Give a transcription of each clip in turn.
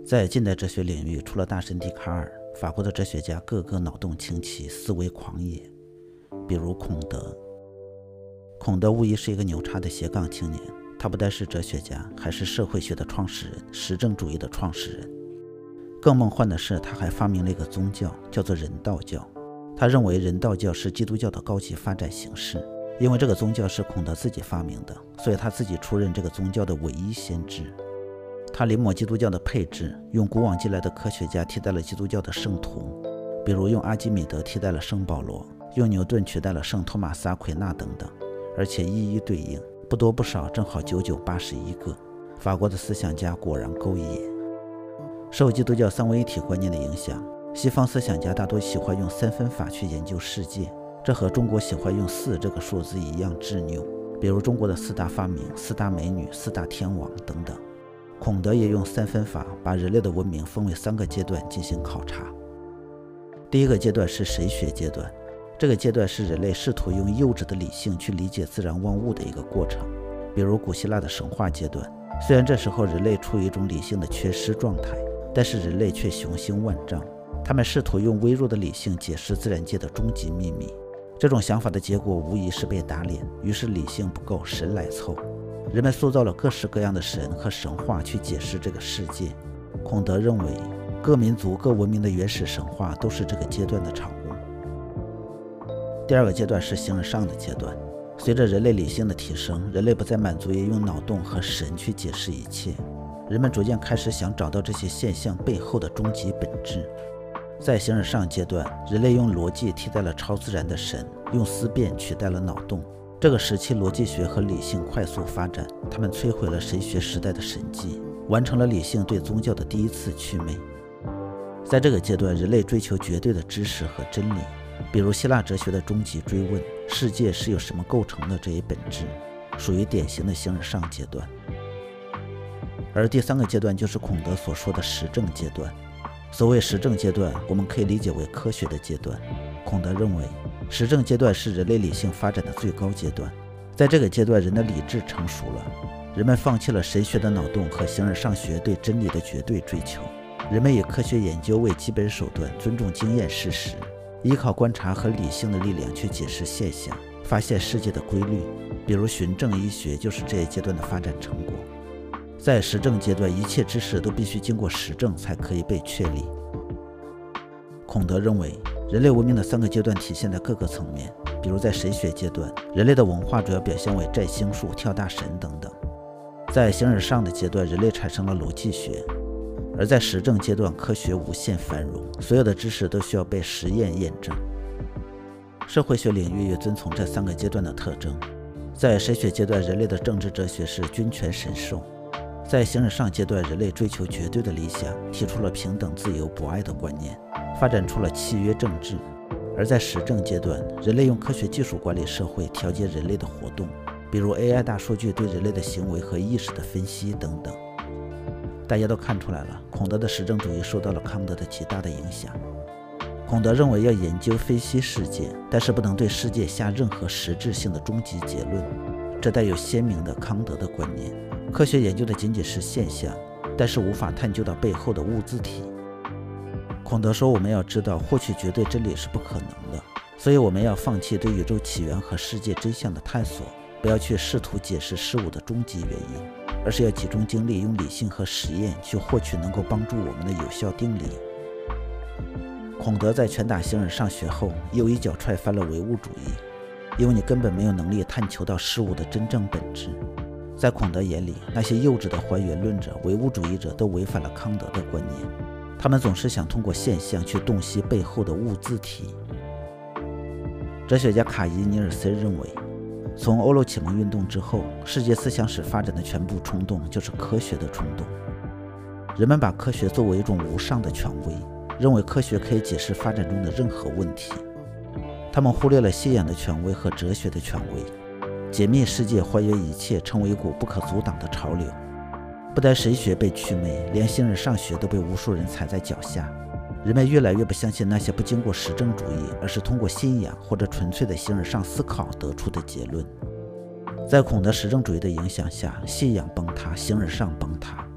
在近代哲学领域，除了大神笛卡尔，法国的哲学家个个脑洞清奇，思维狂野，比如孔德。孔德无疑是一个牛叉的斜杠青年，他不但是哲学家，还是社会学的创始人，实证主义的创始人。更梦幻的是，他还发明了一个宗教，叫做人道教。他认为人道教是基督教的高级发展形式，因为这个宗教是孔德自己发明的，所以他自己出任这个宗教的唯一先知。他临摹基督教的配置，用古往今来的科学家替代了基督教的圣徒，比如用阿基米德替代了圣保罗，用牛顿取代了圣托马斯阿奎那等等，而且一一对应，不多不少，正好9981个。法国的思想家果然够野。受基督教三位一体观念的影响，西方思想家大多喜欢用三分法去研究世界，这和中国喜欢用4这个数字一样执拗，比如中国的4大发明、4大美女、4大天王等等。孔德也用3分法把人类的文明分为3个阶段进行考察。第一个阶段是神学阶段，这个阶段是人类试图用幼稚的理性去理解自然万物的一个过程，比如古希腊的神话阶段。虽然这时候人类处于一种理性的缺失状态，但是人类却雄心万丈，他们试图用微弱的理性解释自然界的终极秘密。这种想法的结果无疑是被打脸，于是理性不够，神来凑。人们塑造了各式各样的神和神话去解释这个世界。孔德认为，各民族各文明的原始神话都是这个阶段的产物。第二个阶段是形而上的阶段，随着人类理性的提升，人类不再满足于用脑洞和神去解释一切，人们逐渐开始想找到这些现象背后的终极本质。在形而上阶段，人类用逻辑替代了超自然的神，用思辨取代了脑洞。这个时期，逻辑学和理性快速发展，他们摧毁了神学时代的神迹，完成了理性对宗教的第一次祛魅。在这个阶段，人类追求绝对的知识和真理，比如希腊哲学的终极追问，世界是由什么构成的这一本质，属于典型的形而上阶段。而第3个阶段就是孔德所说的实证阶段。所谓实证阶段，我们可以理解为科学的阶段。孔德认为，实证阶段是人类理性发展的最高阶段。在这个阶段，人的理智成熟了，人们放弃了神学的脑洞和形而上学对真理的绝对追求，人们以科学研究为基本手段，尊重经验事实，依靠观察和理性的力量去解释现象，发现世界的规律。比如循证医学就是这一阶段的发展成果。在实证阶段，一切知识都必须经过实证才可以被确立。孔德认为，人类文明的3个阶段体现在各个层面，比如在神学阶段，人类的文化主要表现为占星术、跳大神等等；在形而上的阶段，人类产生了逻辑学；而在实证阶段，科学无限繁荣，所有的知识都需要被实验验证。社会学领域也遵从这3个阶段的特征。在神学阶段，人类的政治哲学是君权神授；在形而上阶段，人类追求绝对的理想，提出了平等、自由、博爱的观念，发展出了契约政治；而在实证阶段，人类用科学技术管理社会，调节人类的活动，比如 AI 大数据对人类的行为和意识的分析等等。大家都看出来了，孔德的实证主义受到了康德的极大的影响。孔德认为要研究分析世界，但是不能对世界下任何实质性的终极结论，这带有鲜明的康德的观念。科学研究的仅仅是现象，但是无法探究到背后的物自体。孔德说，我们要知道获取绝对真理是不可能的，所以我们要放弃对宇宙起源和世界真相的探索，不要去试图解释事物的终极原因，而是要集中精力用理性和实验去获取能够帮助我们的有效定理。孔德在拳打形而上学后，又一脚踹翻了唯物主义，因为你根本没有能力探求到事物的真正本质。在孔德眼里，那些幼稚的还原论者、唯物主义者都违反了康德的观念，他们总是想通过现象去洞悉背后的物自体。哲学家卡伊尼尔森认为，从欧陆启蒙运动之后，世界思想史发展的全部冲动就是科学的冲动。人们把科学作为一种无上的权威，认为科学可以解释发展中的任何问题。他们忽略了信仰的权威和哲学的权威，解密世界、还原一切成为一股不可阻挡的潮流。不但神学被祛魅，连形而上学都被无数人踩在脚下。人们越来越不相信那些不经过实证主义，而是通过信仰或者纯粹的形而上思考得出的结论。在孔德实证主义的影响下，信仰崩塌，形而上崩塌。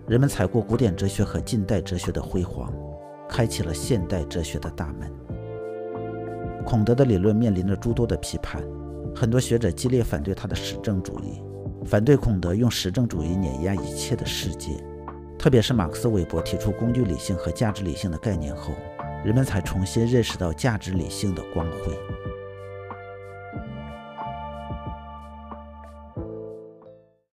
人们踩过古典哲学和近代哲学的辉煌，开启了现代哲学的大门。孔德的理论面临着诸多的批判，很多学者激烈反对他的实证主义，反对孔德用实证主义碾压一切的世界。特别是马克思韦伯提出工具理性和价值理性的概念后，人们才重新认识到价值理性的光辉。